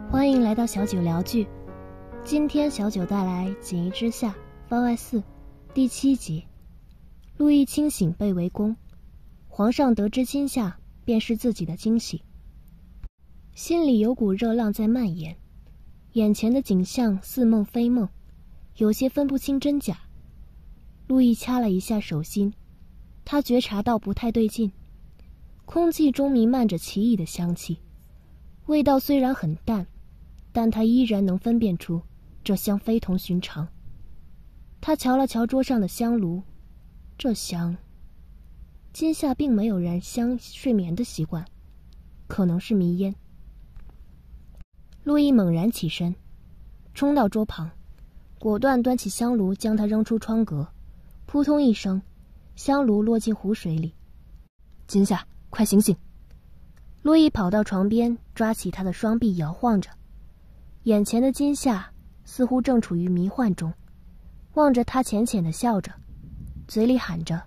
欢迎来到小九聊剧。今天小九带来《锦衣之下》番外4第7集。陆毅清醒被围攻，皇上得知今夏便是自己的惊喜，心里有股热浪在蔓延，眼前的景象似梦非梦，有些分不清真假。陆毅掐了一下手心，他觉察到不太对劲，空气中弥漫着奇异的香气，味道虽然很淡，但他依然能分辨出这香非同寻常。他瞧了瞧桌上的香炉，这香，今夏并没有燃香睡眠的习惯，可能是迷烟。陆毅猛然起身，冲到桌旁，果断端起香炉将它扔出窗格，扑通一声，香炉落进湖水里。今夏，快醒醒！陆毅跑到床边，抓起他的双臂摇晃着，眼前的今夏似乎正处于迷幻中，望着他浅浅地笑着，嘴里喊着：“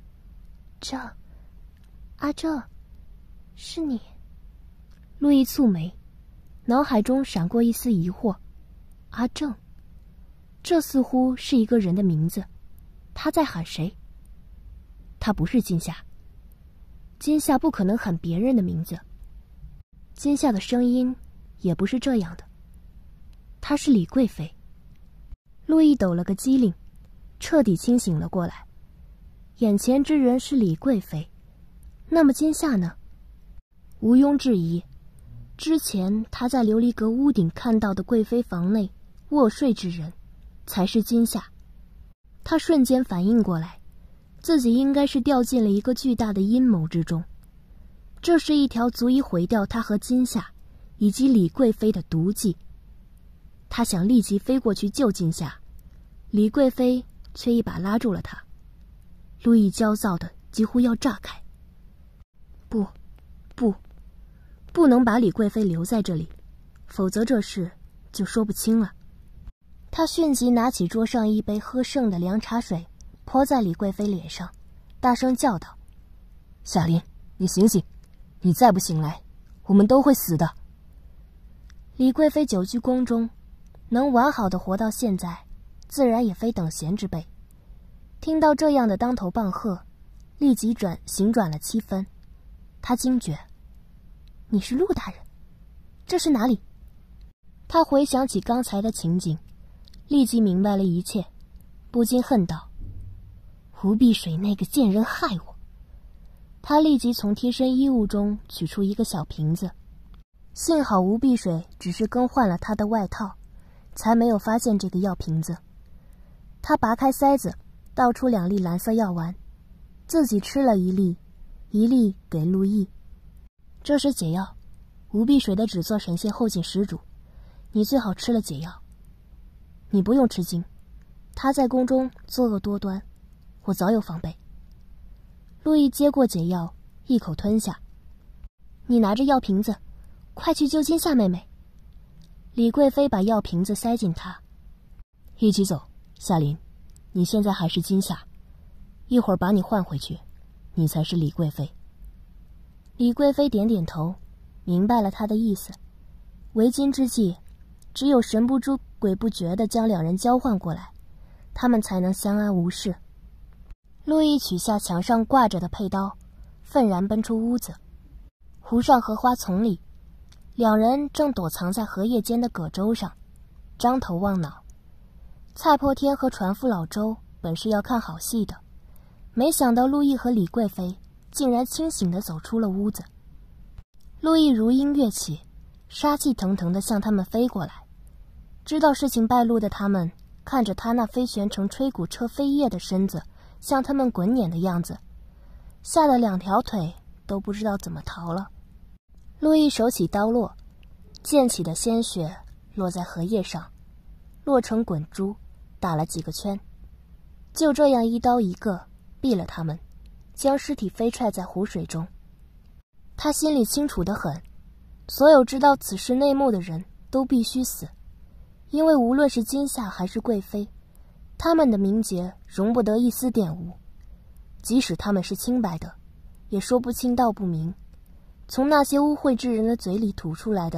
阿正，是你。”陆毅蹙眉，脑海中闪过一丝疑惑。阿正，这似乎是一个人的名字，他在喊谁？他不是今夏，今夏不可能喊别人的名字。今夏的声音也不是这样的，她是李贵妃。陆毅抖了个机灵，彻底清醒了过来。眼前之人是李贵妃，那么今夏呢？毋庸置疑，之前他在琉璃阁屋顶看到的贵妃房内卧睡之人才是今夏。他瞬间反应过来，自己应该是掉进了一个巨大的阴谋之中，这是一条足以毁掉他和今夏以及李贵妃的毒计。他想立即飞过去救今夏，李贵妃却一把拉住了他。陆毅焦躁的几乎要炸开。不能把李贵妃留在这里，否则这事就说不清了。他迅即拿起桌上一杯喝剩的凉茶水，泼在李贵妃脸上，大声叫道：“夏琳，你醒醒，你再不醒来，我们都会死的。”李贵妃久居宫中，能完好的活到现在，自然也非等闲之辈。听到这样的当头棒喝，立即醒转了7分。他惊觉：“你是陆大人，这是哪里？”他回想起刚才的情景，立即明白了一切，不禁恨道：“吴碧水那个贱人害我！”他立即从贴身衣物中取出一个小瓶子，幸好吴碧水只是更换了他的外套，才没有发现这个药瓶子。他拔开塞子，倒出2粒蓝色药丸，自己吃了1粒，1粒给陆毅。这是解药，吴碧水的只做神仙后进施主，你最好吃了解药。你不用吃惊，他在宫中作恶多端，我早有防备。陆毅接过解药，一口吞下。你拿着药瓶子，快去救今夏妹妹。李贵妃把药瓶子塞进他。一起走，夏琳，你现在还是今夏，一会儿把你换回去，你才是李贵妃。李贵妃点点头，明白了他的意思。为今之计，只有神不知鬼不觉地将2人交换过来，他们才能相安无事。陆毅取下墙上挂着的佩刀，愤然奔出屋子。湖上荷花丛里，2人正躲藏在荷叶间的葛洲上，张头望脑。蔡破天和船夫老周本是要看好戏的，没想到陆毅和李贵妃竟然清醒地走出了屋子。陆毅如鹰跃起，杀气腾腾地向他们飞过来。知道事情败露的他们看着他那飞旋成吹鼓车飞叶的身子向他们滚撵的样子，吓得2条腿都不知道怎么逃了。陆毅手起刀落，溅起的鲜血落在荷叶上，落成滚珠，打了几个圈，就这样一刀一个毙了他们，将尸体飞踹在湖水中。他心里清楚得很，所有知道此事内幕的人都必须死，因为无论是今夏还是贵妃，他们的名节容不得一丝玷污，即使他们是清白的，也说不清道不明。从那些污秽之人的嘴里吐出来的，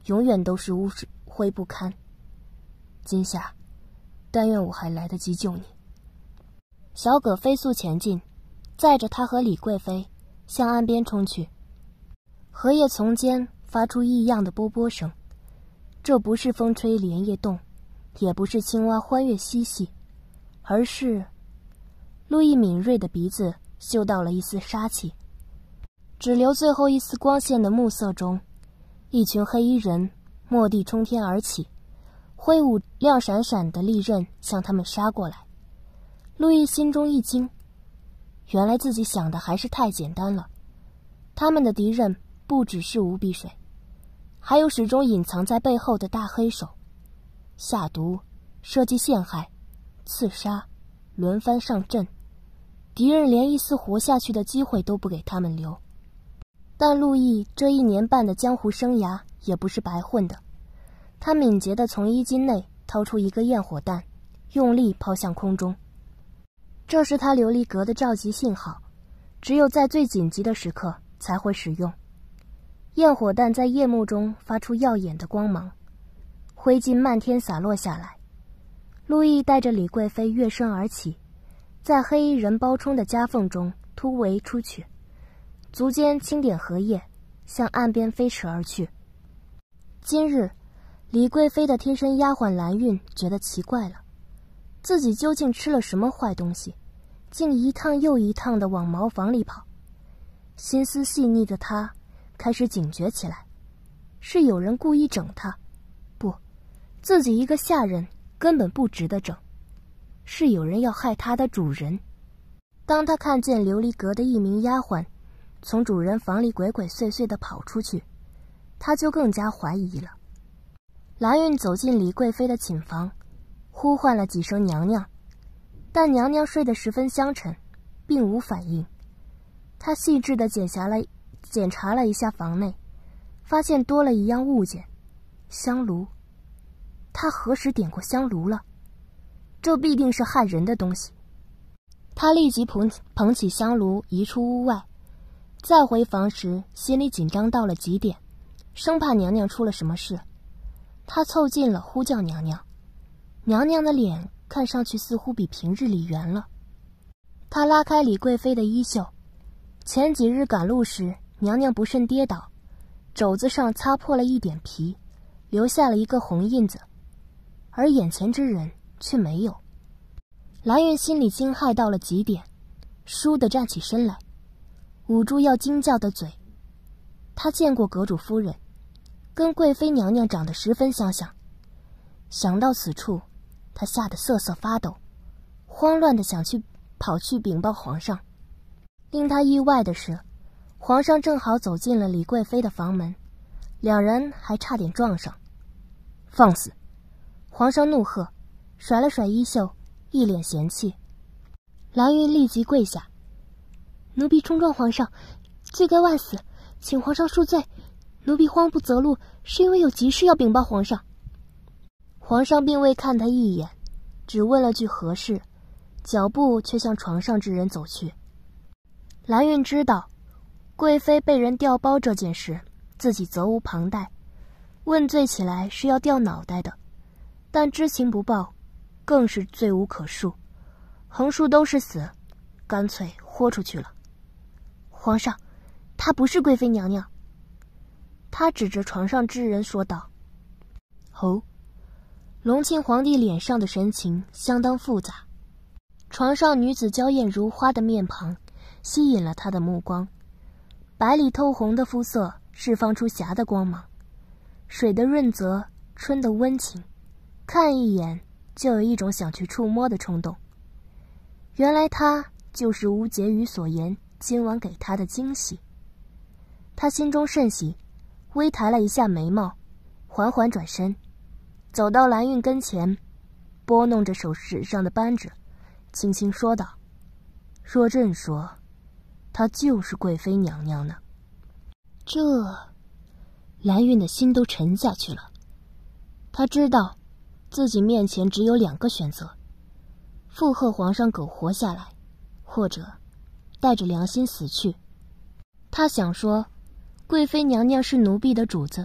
永远都是污秽不堪。今夏，但愿我还来得及救你。小葛飞速前进，载着他和李贵妃向岸边冲去。荷叶丛间发出异样的啵啵声，这不是风吹莲叶动，也不是青蛙欢悦嬉戏，而是路易敏锐的鼻子嗅到了一丝杀气。只留最后一丝光线的暮色中，一群黑衣人蓦地冲天而起，挥舞亮闪闪的利刃向他们杀过来。路易心中一惊，原来自己想的还是太简单了。他们的敌人不只是吴碧水，还有始终隐藏在背后的大黑手，下毒、设计陷害、刺杀、轮番上阵，敌人连一丝活下去的机会都不给他们留。但陆毅这1年半的江湖生涯也不是白混的，他敏捷地从衣襟内掏出一个焰火弹，用力抛向空中。这是他琉璃阁的召集信号，只有在最紧急的时刻才会使用。焰火弹在夜幕中发出耀眼的光芒，灰烬漫天洒落下来。陆毅带着李贵妃跃身而起，在黑衣人包冲的夹缝中突围出去，足尖轻点荷叶，向岸边飞驰而去。今日，李贵妃的贴身丫鬟蓝韵觉得奇怪了，自己究竟吃了什么坏东西，竟一趟又一趟地往茅房里跑。心思细腻的她开始警觉起来，是有人故意整她？不，自己一个下人根本不值得整，是有人要害她的主人。当她看见琉璃阁的一名丫鬟从主人房里鬼鬼祟祟地跑出去，她就更加怀疑了。蓝韵走进李贵妃的寝房，呼唤了几声娘娘，但娘娘睡得十分香沉，并无反应。她细致地检查了一下房内，发现多了一样物件——香炉。她何时点过香炉了？这必定是害人的东西。她立即捧起香炉移出屋外，再回房时心里紧张到了极点，生怕娘娘出了什么事。她凑近了呼叫娘娘，娘娘的脸看上去似乎比平日里圆了。她拉开李贵妃的衣袖，前几日赶路时娘娘不慎跌倒，肘子上擦破了一点皮，留下了一个红印子，而眼前之人却没有。蓝韵心里惊骇到了极点，倏地站起身来，捂住要惊叫的嘴。她见过阁主夫人，跟贵妃娘娘长得十分相像。想到此处，她吓得瑟瑟发抖，慌乱地跑去禀报皇上。令她意外的是，皇上正好走进了李贵妃的房门，两人还差点撞上。放肆！皇上怒喝，甩了甩衣袖，一脸嫌弃。蓝韵立即跪下：“奴婢冲撞皇上，罪该万死，请皇上恕罪。奴婢慌不择路，是因为有急事要禀报皇上。”皇上并未看他一眼，只问了句何事，脚步却向床上之人走去。蓝韵知道贵妃被人调包这件事自己责无旁贷，问罪起来是要掉脑袋的，但知情不报更是罪无可恕，横竖都是死，干脆豁出去了。皇上，她不是贵妃娘娘。他指着床上之人说道。哦，隆庆皇帝脸上的神情相当复杂，床上女子娇艳如花的面庞吸引了他的目光，白里透红的肤色释放出霞的光芒，水的润泽，春的温情，看一眼就有一种想去触摸的冲动。原来他就是吴婕妤所言今晚给他的惊喜。他心中甚喜，微抬了一下眉毛，缓缓转身，走到蓝韵跟前，拨弄着手指上的扳指，轻轻说道：“若朕说，她就是贵妃娘娘呢。”蓝韵的心都沉下去了。她知道自己面前只有2个选择：附和皇上苟活下来，或者带着良心死去。她想说，贵妃娘娘是奴婢的主子，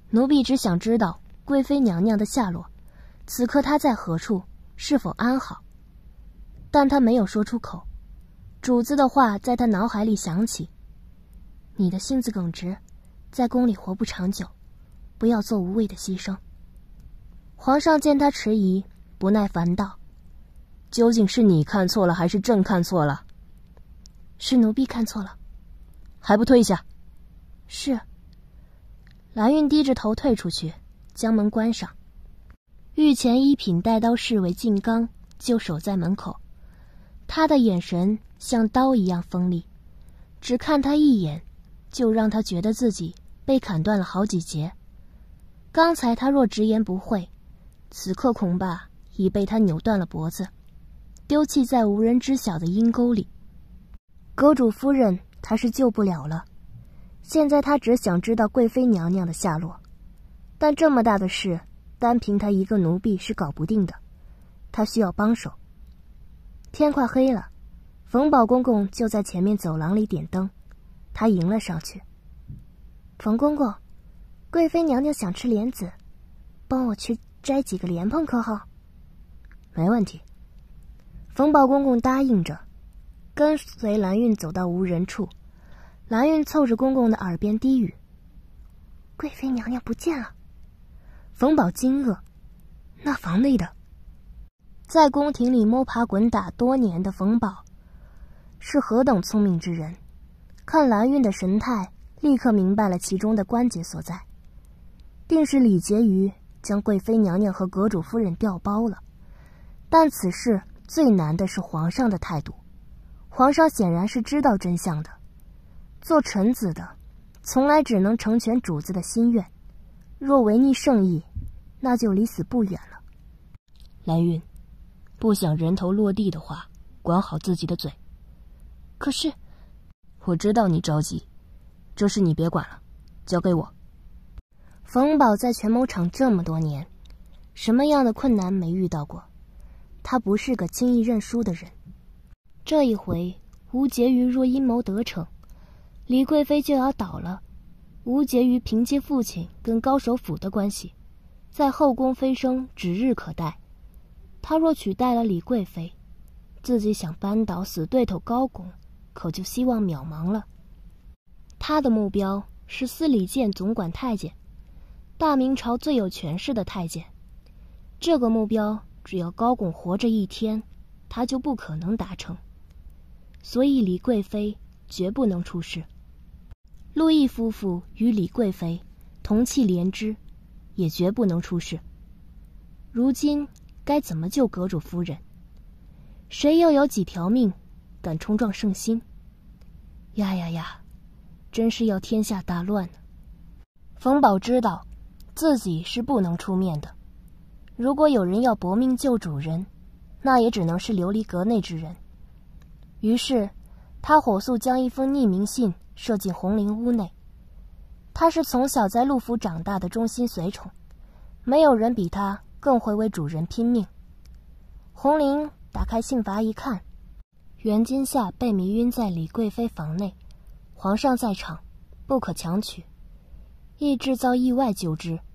奴婢只想知道贵妃娘娘的下落，此刻她在何处，是否安好。但她没有说出口，主子的话在她脑海里响起：你的性子耿直，在宫里活不长久，不要做无谓的牺牲。皇上见他迟疑，不耐烦道：究竟是你看错了，还是朕看错了？是奴婢看错了。还不退下？是。蓝韵低着头退出去，将门关上。御前一品带刀侍卫靳刚就守在门口，他的眼神像刀一样锋利，只看他一眼，就让他觉得自己被砍断了好几节。刚才他若直言不讳，此刻恐怕已被他扭断了脖子，丢弃在无人知晓的阴沟里。阁主夫人他是救不了了，现在他只想知道贵妃娘娘的下落，但这么大的事，单凭他一个奴婢是搞不定的，他需要帮手。天快黑了，冯保公公就在前面走廊里点灯，他迎了上去。冯公公，贵妃娘娘想吃莲子，帮我去摘几个莲蓬可好？没问题。冯保公公答应着，跟随蓝韵走到无人处。蓝韵凑着公公的耳边低语：贵妃娘娘不见了。冯保惊愕，那房内的。在宫廷里摸爬滚打多年的冯保是何等聪明之人，看蓝韵的神态，立刻明白了其中的关节所在，定是李婕妤将贵妃娘娘和阁主夫人调包了。但此事最难的是皇上的态度，皇上显然是知道真相的，做臣子的从来只能成全主子的心愿，若违逆圣意，那就离死不远了。蓝韵，不想人头落地的话，管好自己的嘴。可是，我知道你着急，这事你别管了，交给我。冯保在权谋场这么多年，什么样的困难没遇到过？他不是个轻易认输的人。这一回，吴婕妤若阴谋得逞，李贵妃就要倒了。吴婕妤凭借父亲跟高首府的关系，在后宫飞升指日可待。他若取代了李贵妃，自己想扳倒死对头高拱，可就希望渺茫了。他的目标是司礼监总管太监，大明朝最有权势的太监。这个目标只要高拱活着一天，他就不可能达成。所以李贵妃绝不能出事。陆毅夫妇与李贵妃同气连枝，也绝不能出事。如今该怎么救阁主夫人？谁又有几条命敢冲撞圣心？呀呀呀，真是要天下大乱呢。冯保知道自己是不能出面的，如果有人要搏命救主人，那也只能是琉璃阁内之人。于是他火速将一封匿名信射进红绫屋内。他是从小在陆府长大的忠心随从，没有人比他更会为主人拼命。红绫打开信阀一看，袁今夏被迷晕在李贵妃房内，皇上在场，不可强取，亦制造意外救之。